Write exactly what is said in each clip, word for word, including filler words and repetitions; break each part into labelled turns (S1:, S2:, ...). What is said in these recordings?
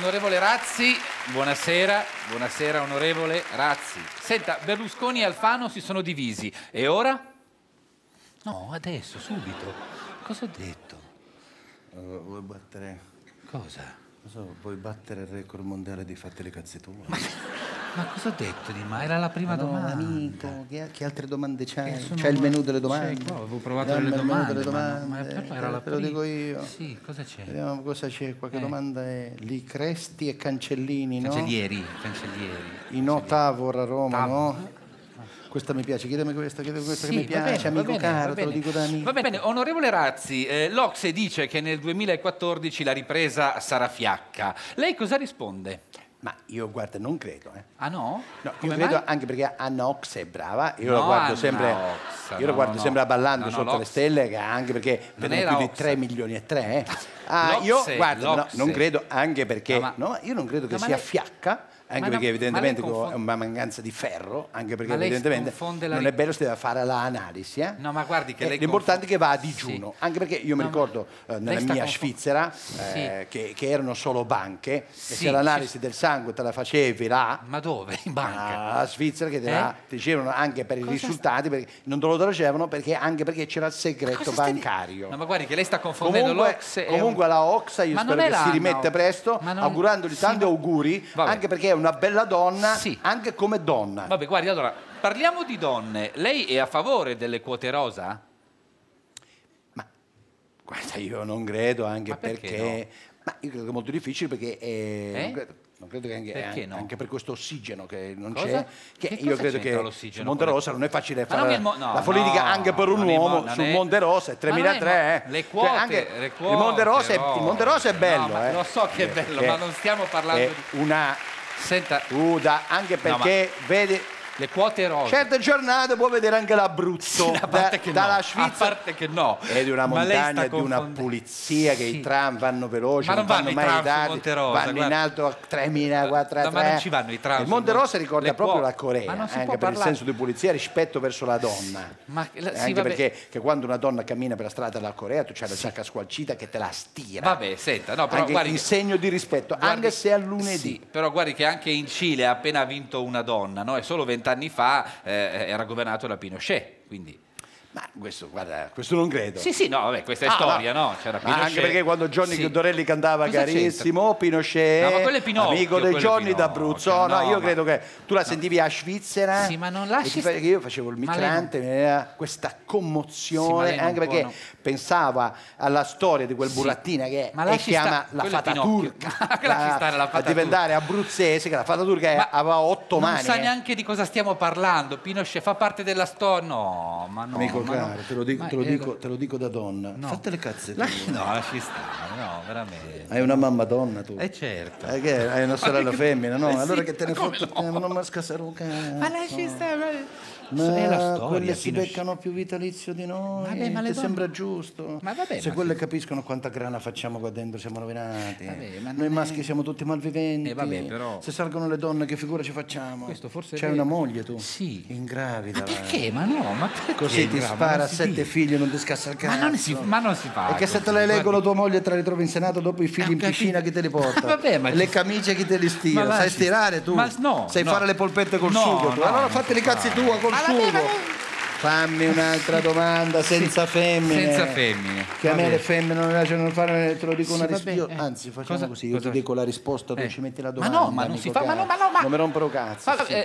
S1: Onorevole Razzi, buonasera, buonasera onorevole Razzi. Senta, Berlusconi e Alfano si sono divisi, e ora? No, adesso, subito. Cosa ho detto?
S2: Uh, vuoi battere...
S1: Cosa?
S2: Non so, vuoi battere il record mondiale di fatti le cazzi tue?
S1: Ma, ma cosa ho detto di mai? Era la prima
S2: no,
S1: domanda.
S2: Amico, che, che altre domande c'hai?
S1: Sono...
S2: C'è il menù delle domande?
S1: C'è qua, avevo provato
S2: Dammi
S1: delle domande,
S2: delle domande.
S1: ma, ma, ma era la
S2: te lo
S1: prima.
S2: dico io.
S1: Sì, cosa c'è?
S2: Vediamo cosa c'è. Qualche
S1: Eh.
S2: domanda è Licresti e Cancellini, no?
S1: Cancellieri, cancellieri.
S2: I no Tavor a Roma,
S1: Tavor.
S2: no? Questa mi piace, chiedemi questa, chiedemi questa
S1: Sì,
S2: che mi
S1: va
S2: piace,
S1: bene,
S2: amico
S1: va bene,
S2: caro,
S1: va
S2: te lo
S1: bene.
S2: dico da amico.
S1: Va bene, onorevole Razzi, eh, l'Ocse dice che nel duemilaquattordici la ripresa sarà fiacca. Lei cosa risponde?
S2: Ma io, guarda, non credo, eh.
S1: Ah no?
S2: No,
S1: Come
S2: io credo
S1: mai?
S2: anche perché Anna Ox è brava, io
S1: No,
S2: la guardo
S1: Anna
S2: sempre,
S1: Ox,
S2: io la
S1: no,
S2: guardo
S1: no,
S2: sempre
S1: no.
S2: ballando
S1: No, no,
S2: sotto
S1: l'Ox.
S2: le stelle, che anche perché
S1: Non
S2: vedono
S1: era
S2: più di
S1: Ox.
S2: tre milioni e tre. Eh. Ah,
S1: L'Ox,
S2: io guarda, no,
S1: l'Ox.
S2: non credo anche perché,
S1: No, ma-
S2: no, io non credo che
S1: no, ma
S2: sia
S1: lei-
S2: fiacca, anche
S1: Ma
S2: perché
S1: no,
S2: evidentemente
S1: ma lei confon-
S2: è una mancanza di ferro, anche perché
S1: Ma lei
S2: evidentemente
S1: confonde la
S2: non
S1: ri-
S2: è bello, si deve fare l'analisi. Eh.
S1: No, ma guardi che
S2: Eh,
S1: lei
S2: l'importante è che va a
S1: confon-
S2: digiuno,
S1: Sì.
S2: anche perché io mi
S1: No, ma
S2: ricordo eh,
S1: lei
S2: nella
S1: sta
S2: mia
S1: confon-
S2: Svizzera
S1: Sì.
S2: eh, che, che erano solo banche, e
S1: Sì,
S2: se l'analisi
S1: sì.
S2: del sangue te la facevi là,
S1: Ma dove? In banca?
S2: a Svizzera, che te
S1: Eh?
S2: la ti dicevano anche per i
S1: Cosa
S2: risultati, perché non te lo dicevano perché anche perché c'era il segreto
S1: Cosa stai di-
S2: bancario.
S1: No, ma guardi che lei sta confondendo
S2: Comunque,
S1: l'Ox e...
S2: comunque la Oxa io
S1: Ma non
S2: spero
S1: è
S2: che
S1: la
S2: si
S1: Anna
S2: rimette
S1: Ox.
S2: presto,
S1: Ma non-
S2: augurandogli
S1: sì,
S2: tanti
S1: ma-
S2: auguri,
S1: Vabbè.
S2: anche perché è una bella donna,
S1: Sì.
S2: anche come donna.
S1: Vabbè, guardi, allora, parliamo di donne. Lei è a favore delle quote rosa?
S2: Ma guarda, io non credo, anche
S1: Ma perché
S2: perché... Ma io credo che è molto difficile perché... eh,
S1: Eh?
S2: non credo, non credo che anche,
S1: Perché no?
S2: anche per questo ossigeno che non
S1: Cosa?
S2: c'è, che,
S1: Che
S2: io
S1: cosa
S2: credo
S1: c'entra
S2: che
S1: l'ossigeno
S2: su Monte
S1: con le-
S2: Rosa non è facile
S1: Ma non
S2: fare
S1: il mo- no,
S2: la politica
S1: no,
S2: anche per un
S1: non il mo-
S2: uomo
S1: non
S2: sul
S1: è-
S2: Monte Rosa è
S1: Ma non è
S2: tremilatré.
S1: mo- le
S2: Cioè,
S1: quote,
S2: anche
S1: le
S2: il
S1: quote,
S2: Monte Rosa è,
S1: no.
S2: il Monte Rosa è
S1: No,
S2: bello,
S1: ma
S2: eh.
S1: lo so che è bello,
S2: Che
S1: ma non stiamo parlando
S2: è
S1: di...
S2: una
S1: Senta,
S2: Uda, anche
S1: No, ma-
S2: perché vedi
S1: le quote rosa...
S2: certe giornate può vedere anche l'Abruzzo,
S1: A parte
S2: da-
S1: che
S2: dalla
S1: no,
S2: Svizzera.
S1: a parte che no.
S2: È di una
S1: Ma lei
S2: montagna,
S1: sta
S2: di una
S1: confondendo.
S2: pulizia, che
S1: Sì.
S2: i tram vanno veloci,
S1: Ma non vanno i
S2: mai
S1: tram su
S2: tardi,
S1: Monte Rosa,
S2: vanno in
S1: guarda.
S2: alto a tremila, quattro,
S1: No, ma non ci vanno i tram
S2: Il
S1: su
S2: Monte
S1: Mon-
S2: Rosa ricorda
S1: le
S2: proprio
S1: quo-
S2: la Corea,
S1: ma non si
S2: anche
S1: può
S2: per il
S1: parlare-
S2: senso di pulizia e rispetto verso la donna.
S1: Ma la- sì,
S2: anche
S1: vabbè.
S2: perché che quando una donna cammina per la strada della Corea tu c'hai la giacca squalcita che te la stira.
S1: Vabbè, senta, no, però
S2: anche
S1: guardi
S2: in
S1: che-
S2: segno di rispetto,
S1: Guardi-
S2: anche se a lunedì.
S1: Sì, però guardi che anche in Cile ha appena vinto una donna, no? E solo vent'anni fa eh, era governato da Pinochet, quindi...
S2: Ma questo, guarda, questo non credo.
S1: Sì, sì, no, vabbè, questa è
S2: Ah,
S1: storia,
S2: no.
S1: no? C'era
S2: Ma anche
S1: Pinochet.
S2: perché quando Johnny
S1: Sì.
S2: Dorelli cantava
S1: Cosa
S2: carissimo, Pinochet,
S1: No, ma quello è Pinocchio,
S2: amico dei
S1: quello è
S2: giorni
S1: Pinocchio,
S2: d'Abruzzo, no,
S1: no,
S2: io
S1: ma-
S2: credo che tu la sentivi a Svizzera.
S1: Sì, ma non
S2: e
S1: lasci
S2: ti fa-
S1: sta-
S2: che io facevo il
S1: Ma lei
S2: migrante, mi aveva questa
S1: Sì, ma
S2: commozione,
S1: lei non
S2: anche
S1: può,
S2: perché
S1: no.
S2: pensava alla storia di quel
S1: Sì.
S2: burattina che
S1: Ma
S2: è
S1: lasci
S2: chiama
S1: sta-
S2: la
S1: quello è
S2: fata
S1: Pinocchio.
S2: turca,
S1: Ma che lasci stare la
S2: a
S1: fata
S2: diventare abruzzese, che la fata turca
S1: Ma
S2: aveva otto
S1: non
S2: mani.
S1: sa
S2: eh.
S1: neanche di cosa stiamo parlando. Pinochet fa parte della storia. No, ma no.
S2: Amico
S1: ma no.
S2: caro, te lo dico,
S1: Ma
S2: te lo
S1: è-
S2: dico, te lo dico da donna.
S1: No.
S2: Fate le cazze
S1: Lasci-
S2: tue.
S1: No, lasci stare, no, veramente.
S2: Hai una mamma donna tu.
S1: Eh certo.
S2: Eh, che hai una sorella
S1: che-
S2: femmina, no?
S1: Eh,
S2: Allora
S1: sì,
S2: che te ne
S1: ma come
S2: fotti,
S1: no?
S2: eh, ma non mi scassare un cazzo.
S1: Ma lasci stare.
S2: Ma
S1: è la storia,
S2: quelle si
S1: Pinochet.
S2: beccano più vitalizio di noi,
S1: Vabbè, ma le
S2: ti
S1: donne-
S2: sembra giusto?
S1: Ma vabbè,
S2: Se
S1: ma
S2: quelle
S1: sì.
S2: capiscono quanta grana facciamo qua dentro siamo rovinati.
S1: Vabbè, ma non
S2: Noi
S1: è-
S2: maschi siamo tutti malviventi.
S1: Eh, vabbè, però-
S2: Se salgono le donne che figura ci facciamo?
S1: Questo forse è
S2: C'hai
S1: vero.
S2: una moglie tu?
S1: Sì.
S2: Ingravida.
S1: Ma perché? Ma no, ma perché?
S2: Così ti
S1: Bravo,
S2: spara
S1: non
S2: a
S1: si
S2: sette
S1: dice.
S2: figli e non ti scassa il cazzo.
S1: Ma non si, ma non si fa.
S2: E che se
S1: così,
S2: te le leggo
S1: guardi.
S2: la tua moglie te la ritrovi in Senato dopo i figli
S1: Eh,
S2: in
S1: ho
S2: piscina
S1: capito.
S2: chi te li porta?
S1: Vabbè, ma
S2: le
S1: ci-
S2: camicie chi te li stira?
S1: Ma
S2: Sai
S1: lasci-
S2: stirare tu?
S1: Ma no,
S2: Sai
S1: no.
S2: fare le polpette col
S1: No,
S2: sugo tu?
S1: no,
S2: Allora
S1: non
S2: fatti
S1: si
S2: i cazzi
S1: fa.
S2: tua col
S1: Ma
S2: sugo.
S1: vabbè, ma non-
S2: Fammi un'altra domanda senza femmine.
S1: Senza femmine.
S2: Che a me
S1: Vabbè.
S2: le femmine non mi piacciono fare, te lo dico
S1: Sì,
S2: una
S1: vabbè,
S2: risposta.
S1: eh.
S2: Anzi, facciamo
S1: Cosa-
S2: così, io
S1: cosa-
S2: ti dico la risposta, tu
S1: Eh.
S2: ci metti la
S1: Ma
S2: domanda.
S1: no, ma non
S2: amico
S1: si fa, ma
S2: caro.
S1: no, ma no, ma-
S2: Non mi rompero cazzo.
S1: Ma,
S2: sì.
S1: eh,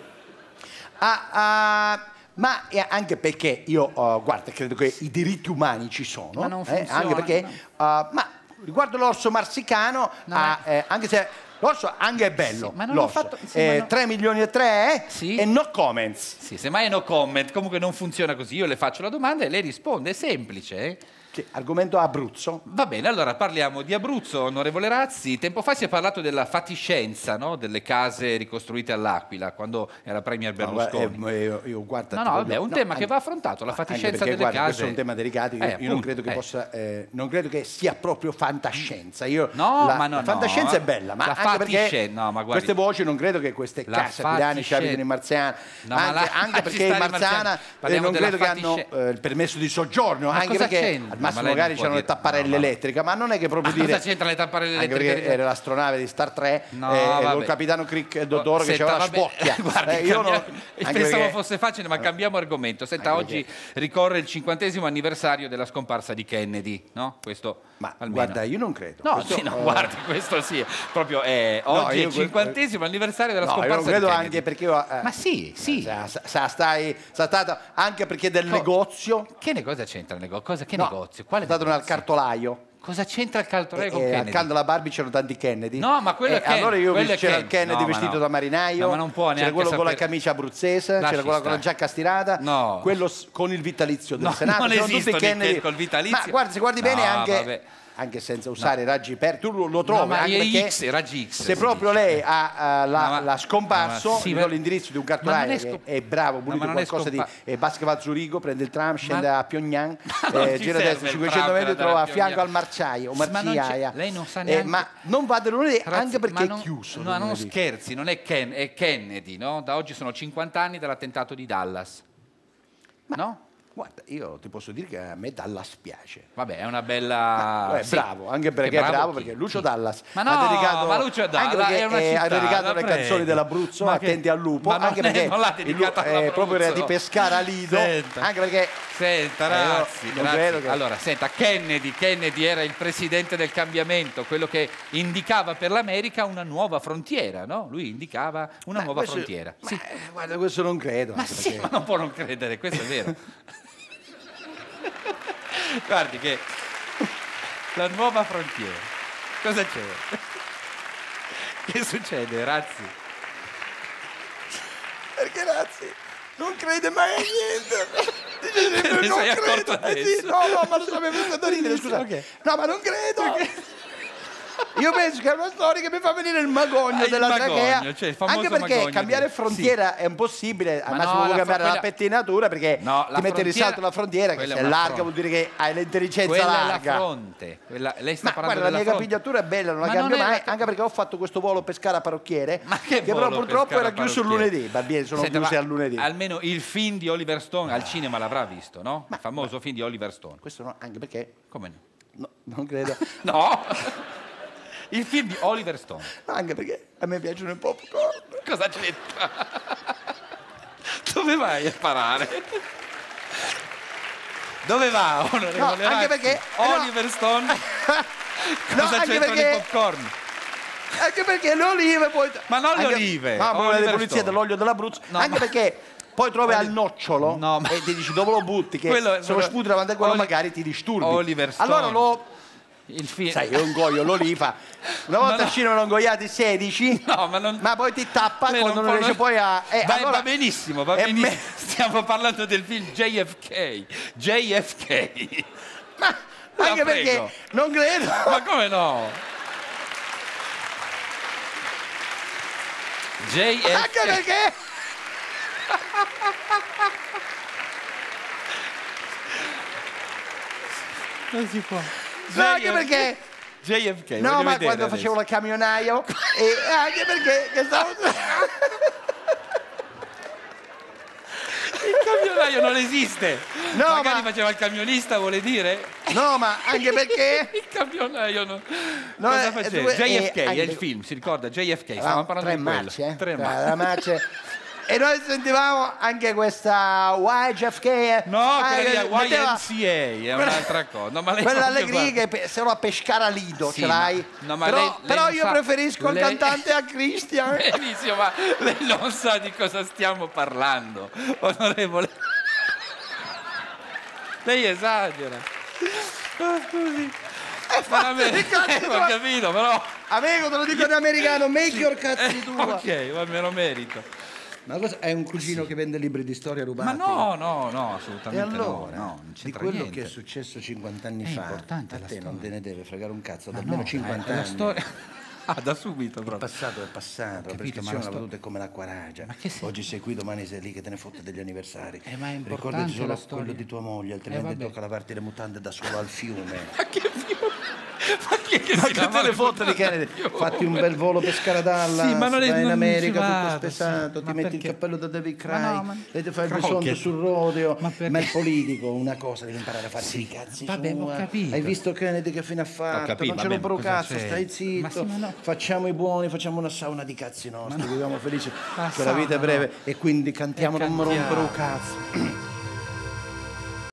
S2: Ah, ah, ma eh, anche perché io, uh, guarda, credo che i diritti umani ci sono,
S1: Ma non
S2: eh,
S1: funziona,
S2: anche perché, uh, ma riguardo l'orso marsicano,
S1: No,
S2: ah,
S1: ma-
S2: eh, anche se l'orso anche è bello,
S1: Sì, ma non ho
S2: l'orso,
S1: fatto- sì,
S2: eh,
S1: ma no-
S2: tre milioni e tre eh,
S1: Sì.
S2: e no comments.
S1: Sì, semmai è no comment, comunque non funziona così. Io le faccio la domanda e lei risponde, è semplice. eh?
S2: Che, argomento Abruzzo.
S1: Va bene, allora parliamo di Abruzzo, onorevole Razzi. Tempo fa si è parlato della fatiscenza, no? Delle case ricostruite all'Aquila, quando era premier
S2: No, guarda,
S1: Berlusconi.
S2: eh, io, io, guarda,
S1: No,
S2: ti
S1: no,
S2: voglio-
S1: vabbè, è un
S2: no,
S1: tema che
S2: anche-
S1: va affrontato, la
S2: anche
S1: fatiscenza
S2: perché,
S1: delle
S2: guarda,
S1: case.
S2: questo è un tema delicato, io,
S1: Eh,
S2: io non
S1: appunto,
S2: credo che
S1: eh.
S2: possa, eh, non credo che sia proprio fantascienza. Io,
S1: No,
S2: la,
S1: ma no,
S2: la fantascienza
S1: no.
S2: è bella, ma
S1: La
S2: anche perché
S1: fatiscen- no, ma guardi-
S2: queste voci non credo che queste
S1: La
S2: case aquilane ci
S1: fatiscen-
S2: abitino in Marziana,
S1: No, ma
S2: anche,
S1: la-
S2: anche
S1: lasci
S2: perché in
S1: stare i
S2: Marziana
S1: marziani.
S2: eh,
S1: Parliamo
S2: non
S1: della
S2: credo che hanno
S1: fatiscen-
S2: eh, il permesso di soggiorno,
S1: Ma
S2: anche
S1: cosa
S2: perché
S1: c'entra?
S2: al massimo
S1: lei non
S2: magari
S1: può
S2: c'erano le
S1: dire-
S2: tapparelle
S1: no, ma-
S2: elettriche, ma non è che proprio
S1: Ma
S2: dire...
S1: cosa c'entra le tapparelle
S2: Anche
S1: elettriche?
S2: perché era l'astronave di Star tre,
S1: No,
S2: eh,
S1: vabbè.
S2: col capitano Crick e Dottor che
S1: Senta,
S2: c'era la
S1: vabbè,
S2: spocchia.
S1: guardi,
S2: Eh, io
S1: cambia-
S2: non- anche
S1: pensavo
S2: perché-
S1: fosse facile, ma cambiamo argomento. Senta,
S2: Anche
S1: oggi ricorre il cinquantesimo anniversario della scomparsa di Kennedy, no? Questo
S2: Ma
S1: almeno.
S2: guarda, io non credo.
S1: No,
S2: Questo,
S1: sì, no,
S2: eh,
S1: guardi, questo sì, proprio è
S2: No,
S1: oggi
S2: io
S1: è il
S2: que-
S1: cinquantesimo anniversario della
S2: no, io
S1: scomparsa
S2: non credo
S1: di Kennedy.
S2: anche perché io, eh,
S1: Ma sì, sì.
S2: sa, sa- sa- stai, sa stata anche perché del
S1: Co-
S2: negozio.
S1: Che negozio c'entra il negozio? Cosa, che
S2: No,
S1: negozio? Quale
S2: è stato al
S1: negozio?
S2: cartolaio.
S1: Cosa c'entra il cartolare con
S2: E
S1: Kennedy?
S2: accanto alla Barbie c'erano tanti Kennedy.
S1: No, ma quello
S2: E
S1: è Ken-
S2: allora io ho
S1: quello
S2: visto
S1: è
S2: c'era
S1: Ken.
S2: il Kennedy
S1: No, ma
S2: vestito
S1: no.
S2: da marinaio,
S1: No, ma non può
S2: c'era
S1: neanche
S2: quello con la
S1: sapere-
S2: camicia abruzzese,
S1: Lasci
S2: c'era quella con la
S1: stare.
S2: giacca stirata,
S1: No.
S2: quello s- con il vitalizio del
S1: No,
S2: Senato.
S1: non
S2: c'erano tutti
S1: esistono i
S2: Kennedy.
S1: Ken col vitalizio.
S2: Ma guarda, se guardi
S1: No,
S2: bene anche,
S1: vabbè.
S2: anche senza usare i raggi per, tu lo, lo trovi
S1: No, ma
S2: anche
S1: i
S2: perché
S1: X, i raggi X,
S2: se
S1: si
S2: proprio
S1: dice.
S2: lei ha eh, la,
S1: No, ma-
S2: la scomparso,
S1: no, ma sì,
S2: gli
S1: ma-
S2: do l'indirizzo di un
S1: ma non
S2: cartolaio
S1: è
S2: che
S1: scompa-
S2: è bravo,
S1: No,
S2: pulito
S1: ma non è
S2: qualcosa di
S1: scompa-
S2: e Basque va a Zurigo, prende il tram, scende
S1: Ma-
S2: a Pyongyang,
S1: Ma non
S2: eh,
S1: ti
S2: gira a
S1: serve
S2: destra
S1: il
S2: cinquecento
S1: tram per
S2: metri,
S1: andare
S2: trova
S1: a
S2: a fianco
S1: Pyongyang.
S2: al marciaio, o
S1: Ma non c'è-
S2: marciaia.
S1: lei non sa
S2: Eh,
S1: neanche-
S2: ma non va da lunedì,
S1: Ragazzi,
S2: anche perché
S1: ma
S2: è
S1: non-
S2: chiuso.
S1: No, non
S2: lunedì.
S1: scherzi, non è, Ken, è Kennedy, no? Da oggi sono cinquanta anni dall'attentato di Dallas. No?
S2: Guarda, io ti posso dire che a me Dallas piace.
S1: Vabbè, è una bella...
S2: Eh,
S1: Ah, sì.
S2: bravo, anche perché
S1: Che
S2: è bravo,
S1: chi?
S2: perché Lucio
S1: Chi?
S2: Dallas
S1: Ma no,
S2: ha dedicato,
S1: ma Lucio Dallas
S2: anche perché
S1: è una
S2: eh,
S1: città,
S2: ha dedicato
S1: la
S2: le
S1: prego.
S2: canzoni dell'Abruzzo,
S1: Ma che-
S2: Attenti al lupo,
S1: ma non
S2: anche
S1: è-
S2: perché
S1: non l'ha
S2: il
S1: dedicata
S2: lu- eh,
S1: all'Abruzzo.
S2: proprio era di Pescara Lido,
S1: Senta.
S2: anche perché
S1: Senta,
S2: Eh,
S1: ragazzi,
S2: io non
S1: grazie.
S2: credo che-
S1: Allora, senta, Kennedy, Kennedy era il presidente del cambiamento, quello che indicava per l'America una nuova frontiera, no? Lui indicava una
S2: Ma
S1: nuova
S2: questo-
S1: frontiera.
S2: ma,
S1: Sì.
S2: eh, guarda, questo non credo.
S1: Ma
S2: anche
S1: sì,
S2: perché-
S1: ma non può non credere, questo è vero. Guardi che la nuova frontiera. Cosa c'è? Che succede, Razzi?
S2: Perché Razzi non crede mai a niente. Dice sempre,
S1: Te ne
S2: non
S1: sei accorto
S2: credo. Eh sì,
S1: adesso?
S2: no, no, ma lo sapevo fatto ridere, scusa.
S1: Ok.
S2: No, ma non credo. Io penso che è una storia che mi fa venire il magogno
S1: Ah, il
S2: della
S1: magogno,
S2: trachea.
S1: cioè il famoso
S2: Anche perché
S1: magogno
S2: cambiare
S1: di-
S2: frontiera è impossibile, al
S1: Ma
S2: massimo
S1: no,
S2: puoi
S1: la
S2: cambiare
S1: fro-
S2: la
S1: quella-
S2: pettinatura perché
S1: No, la
S2: ti mette in
S1: frontiera-
S2: risalto la frontiera che
S1: quella
S2: se
S1: è
S2: è
S1: una
S2: larga
S1: fronte.
S2: vuol dire che hai l'intelligenza
S1: Quella è la
S2: larga.
S1: fronte. Quella- lei sta
S2: Ma
S1: parlando
S2: guarda, la
S1: della
S2: mia
S1: fronte.
S2: capigliatura è bella, non la
S1: Ma
S2: cambio
S1: non è
S2: mai,
S1: la-
S2: anche perché ho fatto questo volo Pescara parrucchiere,
S1: Ma che
S2: però
S1: volo
S2: purtroppo
S1: Pescara
S2: era chiuso il
S1: parrucchiere?
S2: lunedì, Barbieri, sono
S1: Senta,
S2: chiusi
S1: ma
S2: al lunedì.
S1: Almeno il film di Oliver Stone al cinema l'avrà visto, no? Il famoso film di Oliver Stone.
S2: Questo no, anche perché
S1: Come no?
S2: no, non credo.
S1: No! Il film di Oliver Stone.
S2: No, anche perché a me piacciono i popcorn.
S1: Cosa c'entra? Dove vai a parare? Dove va, onorevole
S2: No, anche
S1: Razzi?
S2: perché-
S1: Oliver Stone?
S2: No,
S1: Cosa
S2: anche
S1: c'entrano
S2: perché-
S1: i popcorn?
S2: Anche perché le olive poi...
S1: Ma non le
S2: anche-
S1: olive,
S2: No, ma
S1: Oliver
S2: le pulizie
S1: Stone.
S2: dell'olio dell'Abruzzo.
S1: No,
S2: anche
S1: ma-
S2: perché poi trovi al nocciolo
S1: No, ma-
S2: e ti dici dove lo butti, che
S1: Quello-
S2: se lo
S1: quello-
S2: sputi davanti a quello
S1: Oli-
S2: magari ti disturbi.
S1: Oliver Stone.
S2: Allora lo...
S1: Il film...
S2: Sai, io ingoio l'oliva. Una volta
S1: Ma no.
S2: al cinema ne ho ingoiati sedici,
S1: No, ma non...
S2: ma poi ti tappa
S1: Lei
S2: quando
S1: non
S2: non
S1: può-
S2: riesce poi a... eh,
S1: va,
S2: allora-
S1: va benissimo, va
S2: e
S1: benissimo.
S2: me-
S1: Stiamo parlando del film J F K. J F K.
S2: Ma
S1: La
S2: anche
S1: prego.
S2: perché non credo...
S1: Ma come no? J F K.
S2: Anche perché...
S1: Non si può.
S2: No, anche perché...
S1: J F K.
S2: No,
S1: voglio
S2: ma
S1: vedere
S2: quando
S1: adesso.
S2: facevo il camionaio e anche perché che stavo...
S1: Il camionaio non esiste.
S2: No,
S1: Magari
S2: ma-
S1: faceva il camionista, vuole dire?
S2: No, ma anche perché...
S1: Il camionaio non...
S2: No,
S1: Cosa
S2: eh,
S1: faceva?
S2: due-
S1: J F K
S2: eh,
S1: è
S2: anche-
S1: il film, si ricorda? J F K, stavamo parlando
S2: tre
S1: di quello.
S2: marce, eh?
S1: Tre
S2: Tra
S1: marce.
S2: la marce. E noi sentivamo anche questa Y F K.
S1: No,
S2: ah,
S1: quella
S2: che
S1: di
S2: metteva-
S1: Y M C A è un'altra cosa. No, ma lei
S2: Quella
S1: proprio
S2: allegria
S1: guarda-
S2: che pe- se no a Pescara Lido
S1: Sì,
S2: ce l'hai.
S1: ma- no, ma
S2: però
S1: lei- lei
S2: però
S1: non
S2: io
S1: sa-
S2: preferisco
S1: lei-
S2: il cantante a Christian.
S1: Benissimo, ma lei non sa di cosa stiamo parlando, onorevole. Lei esagera. Oh, scusi. Veramente,
S2: che cazzo
S1: eh,
S2: tu-
S1: ho capito, però...
S2: Amico, te lo dico in americano, make your cazzi tua.
S1: Ok, ma me lo merito.
S2: Ma cosa è un cugino che vende libri di storia rubati?
S1: Ma no, no, no,
S2: E
S1: assolutamente
S2: allora,
S1: no, no, non
S2: di
S1: c'entra
S2: quello
S1: niente.
S2: che è successo cinquanta anni
S1: È
S2: fa,
S1: importante
S2: a
S1: la
S2: te non
S1: storia.
S2: te ne deve fregare un cazzo, da
S1: Ma
S2: almeno
S1: no,
S2: cinquanta
S1: è la
S2: anni.
S1: storia... Ah, da subito
S2: Il
S1: proprio.
S2: passato è passato, la
S1: capito, ma
S2: prescrizione
S1: la
S2: la
S1: sto-
S2: valuta è come l'acqua ragia.
S1: Ma che sei-
S2: Oggi sei qui, domani sei lì che te ne fotte degli anniversari.
S1: Eh, ma è importante
S2: Ricordati solo
S1: la storia.
S2: quello di tua moglie, altrimenti
S1: Eh, vabbè.
S2: tocca lavarti le mutande da solo al fiume.
S1: Ma che fiume? Ma Chi è che
S2: Ma
S1: si
S2: che te
S1: innamora
S2: le
S1: di
S2: foto di Kennedy? Fatti un bel volo per Scaradalla,
S1: Sì, ma non è-
S2: vai in
S1: non
S2: America
S1: ci
S2: tutto
S1: vado,
S2: spesato,
S1: sì.
S2: ti
S1: Ma
S2: metti
S1: perché?
S2: il cappello da David Craig
S1: Ma no, ma-
S2: e ti fai il
S1: Crockett.
S2: bisonto sul rodeo,
S1: Ma
S2: ma,
S1: perché?
S2: il politico una cosa devi imparare a farsi i cazzi
S1: Vabbè, ho
S2: sua.
S1: capito.
S2: Hai visto Kennedy che fine ha fatto?
S1: capito,
S2: non ce
S1: vabbè,
S2: lo pro
S1: ma cosa
S2: cazzo,
S1: c'è?
S2: stai
S1: Ma
S2: zitto,
S1: sì, ma no.
S2: facciamo i buoni, facciamo una sauna di cazzi nostri, viviamo felici,
S1: La
S2: che la vita è
S1: sauna,
S2: breve
S1: no.
S2: e quindi cantiamo
S1: E
S2: non mi rompere un
S1: cantiamo.
S2: cazzo.